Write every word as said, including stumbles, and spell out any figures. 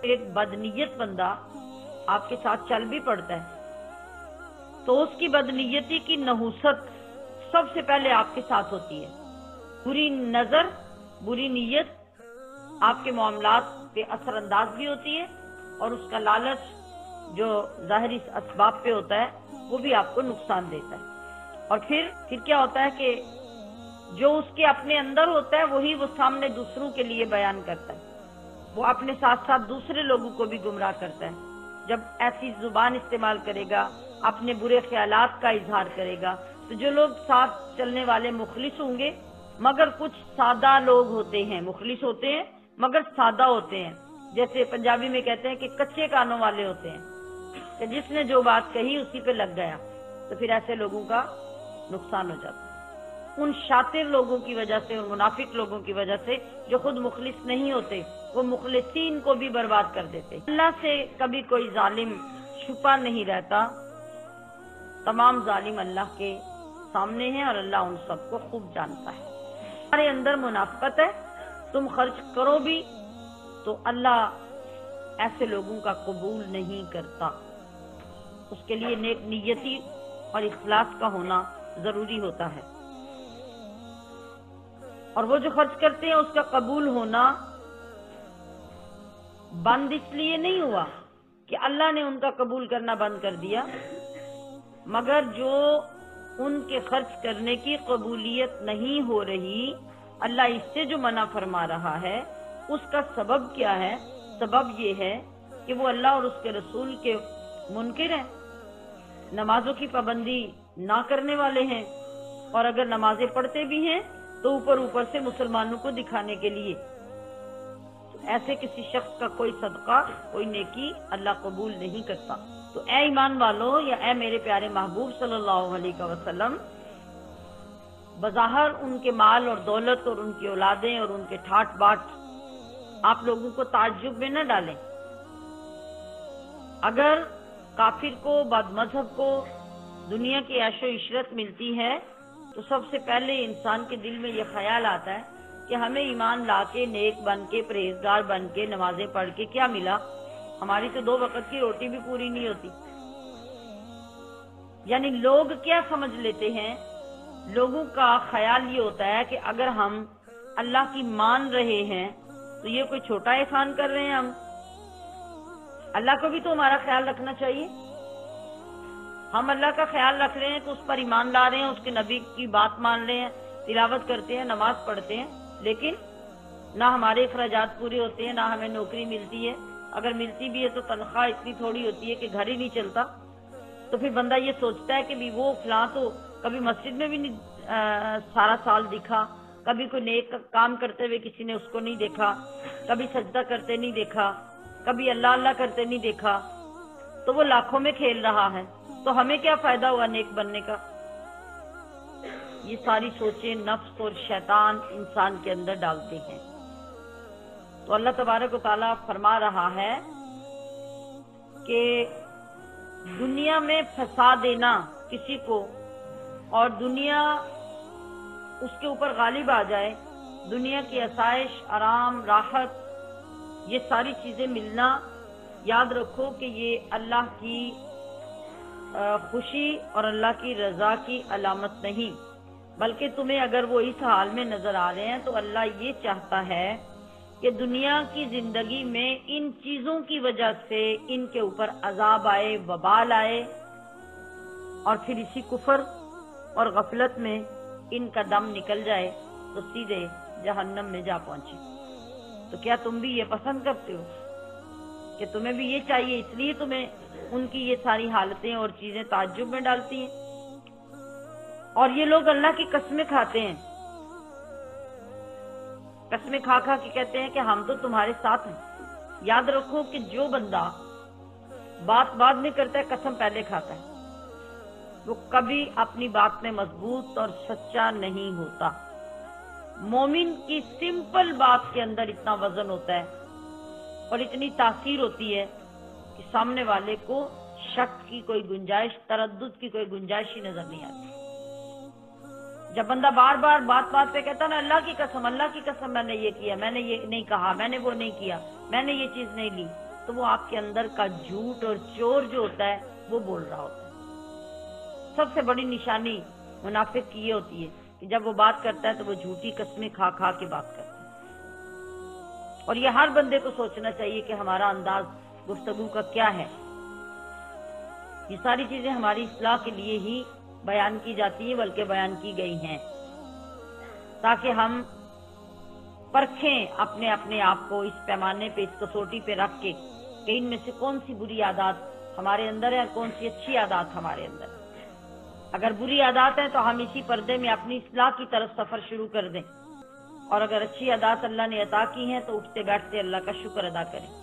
ایک بدنیت بندہ آپ کے ساتھ چل بھی پڑتا ہے تو اس کی بدنیتی کی نحوست سب سے پہلے آپ کے ساتھ ہوتی ہے. بری نظر، بری نیت آپ کے معاملات پہ اثر انداز بھی ہوتی ہے، اور اس کا لالچ جو ظاہری اسباب پہ ہوتا ہے وہ بھی آپ کو نقصان دیتا ہے. اور پھر پھر کیا ہوتا ہے کہ جو اس کے اپنے اندر ہوتا ہے وہی وہ سامنے دوسروں کے لیے بیان کرتا ہے. وہ اپنے ساتھ ساتھ دوسرے لوگوں کو بھی گمراہ کرتا ہے. جب ایسی زبان استعمال کرے گا، اپنے برے خیالات کا اظہار کرے گا، تو جو لوگ ساتھ چلنے والے مخلص ہوں گے، مگر کچھ سادہ لوگ ہوتے ہیں، مخلص ہوتے ہیں مگر سادہ ہوتے ہیں. جیسے پنجابی میں کہتے ہیں کہ کچے کانوں والے ہوتے ہیں، کہ جس نے جو بات کہی اسی پہ لگ گیا، تو پھر ایسے لوگوں کا نقصان ہو جاتا ہے. ان شاطر لوگوں کی وجہ سے، ان منافق لوگوں کی وجہ سے جو خود مخلص نہیں ہوتے، وہ مخلصین کو بھی برباد کر دیتے. اللہ سے کبھی کوئی ظالم چھپا نہیں رہتا، تمام ظالم اللہ کے سامنے ہیں اور اللہ ان سب کو خوب جانتا ہے. ہمارے اندر منافقت ہے، تم خرچ کرو بھی تو اللہ ایسے لوگوں کا قبول نہیں کرتا. اس کے لیے نیک نیتی اور اخلاص کا ہونا ضروری ہوتا ہے. اور وہ جو خرچ کرتے ہیں اس کا قبول ہونا بند اس لیے نہیں ہوا کہ اللہ نے ان کا قبول کرنا بند کر دیا، مگر جو ان کے خرچ کرنے کی قبولیت نہیں ہو رہی، اللہ اس سے جو منع فرما رہا ہے، اس کا سبب کیا ہے؟ سبب یہ ہے کہ وہ اللہ اور اس کے رسول کے منکر ہیں، نمازوں کی پابندی نہ کرنے والے ہیں، اور اگر نمازیں پڑھتے بھی ہیں تو اوپر اوپر سے مسلمانوں کو دکھانے کے لیے. ایسے کسی شخص کا کوئی صدقہ، کوئی نیکی اللہ قبول نہیں کرتا. تو اے ایمان والو، یا اے میرے پیارے محبوب صلی اللہ علیہ وسلم، بظاہر ان کے مال اور دولت اور ان کی اولادیں اور ان کے ٹھاٹ باٹ آپ لوگوں کو تعجب میں نہ ڈالیں. اگر کافر کو، بد مذہب کو دنیا کی عیش و عشرت ملتی ہے تو سب سے پہلے انسان کے دل میں یہ خیال آتا ہے کہ ہمیں ایمان لا کے، نیک بن کے، پرہیزگار بن کے، نمازیں پڑھ کے کیا ملا؟ ہماری تو دو وقت کی روٹی بھی پوری نہیں ہوتی. یعنی لوگ کیا سمجھ لیتے ہیں؟ لوگوں کا خیال یہ ہوتا ہے کہ اگر ہم اللہ کی مان رہے ہیں تو یہ کوئی چھوٹا احسان کر رہے ہیں. ہم اللہ کو بھی تو ہمارا خیال رکھنا چاہیے. ہم اللہ کا خیال رکھ رہے ہیں تو اس پر ایمان لا رہے ہیں، اس کے نبی کی بات مان رہے ہیں، تلاوت کرتے ہیں، نماز پڑھتے ہیں، لیکن نہ ہمارے اخراجات پورے ہوتے ہیں، نہ ہمیں نوکری ملتی ہے. اگر ملتی بھی ہے تو تنخواہ اتنی تھوڑی ہوتی ہے کہ گھر ہی نہیں چلتا. تو پھر بندہ یہ سوچتا ہے کہ بھی وہ فلاں تو کبھی مسجد میں بھی نہیں سارا سال دکھا، کبھی کوئی نیک کام کرتے ہوئے کسی نے اس کو نہیں دیکھا، کبھی سجدہ کرتے نہیں دیکھا، کبھی اللہ اللہ کرتے نہیں دیکھا، تو وہ لاکھوں میں کھیل رہا ہے، تو ہمیں کیا فائدہ ہوا نیک بننے کا؟ یہ ساری سوچیں نفس اور شیطان انسان کے اندر ڈالتے ہیں. تو اللہ تبارک و تعالیٰ فرما رہا ہے کہ دنیا میں پھنسا دینا کسی کو اور دنیا اس کے اوپر غالب آ جائے، دنیا کی آسائش، آرام، راحت، یہ ساری چیزیں ملنا، یاد رکھو کہ یہ اللہ کی خوشی اور اللہ کی رضا کی علامت نہیں، بلکہ تمہیں اگر وہ اس حال میں نظر آ رہے ہیں تو اللہ یہ چاہتا ہے کہ دنیا کی زندگی میں ان چیزوں کی وجہ سے ان کے اوپر عذاب آئے، وبال آئے، اور پھر اسی کفر اور غفلت میں ان کا دم نکل جائے تو سیدھے جہنم میں جا پہنچے. تو کیا تم بھی یہ پسند کرتے ہو کہ تمہیں بھی یہ چاہیے؟ اس لیے تمہیں ان کی یہ ساری حالتیں اور چیزیں تعجب میں ڈالتی ہیں. اور یہ لوگ اللہ کی قسمیں کھاتے ہیں، قسمیں کھا کھا کے کہتے ہیں کہ ہم تو تمہارے ساتھ ہیں. یاد رکھو کہ جو بندہ بات بعد میں کرتا ہے، قسم پہلے کھاتا ہے، وہ کبھی اپنی بات میں مضبوط اور سچا نہیں ہوتا. مومن کی سمپل بات کے اندر اتنا وزن ہوتا ہے اور اتنی تاثیر ہوتی ہے کہ سامنے والے کو شک کی کوئی گنجائش، تردد کی کوئی گنجائش ہی نظر نہیں آتی. جب بندہ بار بار بات بات پہ کہتا نا اللہ کی قسم، اللہ کی قسم میں نے یہ کیا، میں نے یہ نہیں کہا، میں نے وہ نہیں کیا، میں نے یہ چیز نہیں لی، تو وہ آپ کے اندر کا جھوٹ اور چور جو ہوتا ہے وہ بول رہا ہوتا ہے۔ سب سے بڑی نشانی منافق کی یہ ہوتی ہے کہ جب وہ بات کرتا ہے تو وہ جھوٹی قسمیں کھا کھا کے بات کرتا ہے۔ اور یہ ہر بندے کو سوچنا چاہیے کہ ہمارا انداز گفتگو کا کیا ہے۔ یہ ساری چیزیں ہماری اصلاح کے لیے ہی بیان کی جاتی ہیں، بلکہ بیان کی گئی ہیں تاکہ ہم پرکھیں اپنے اپنے آپ کو اس پیمانے پہ، اس کسوٹی پہ رکھ کے کہ ان میں سے کون سی بری عادات ہمارے اندر ہے اور کون سی اچھی عادات ہمارے اندر ہے۔ اگر بری عادات ہیں تو ہم اسی پردے میں اپنی اصلاح کی طرف سفر شروع کر دیں، اور اگر اچھی عادات اللہ نے عطا کی ہیں تو اٹھتے بیٹھتے اللہ کا شکر ادا کریں۔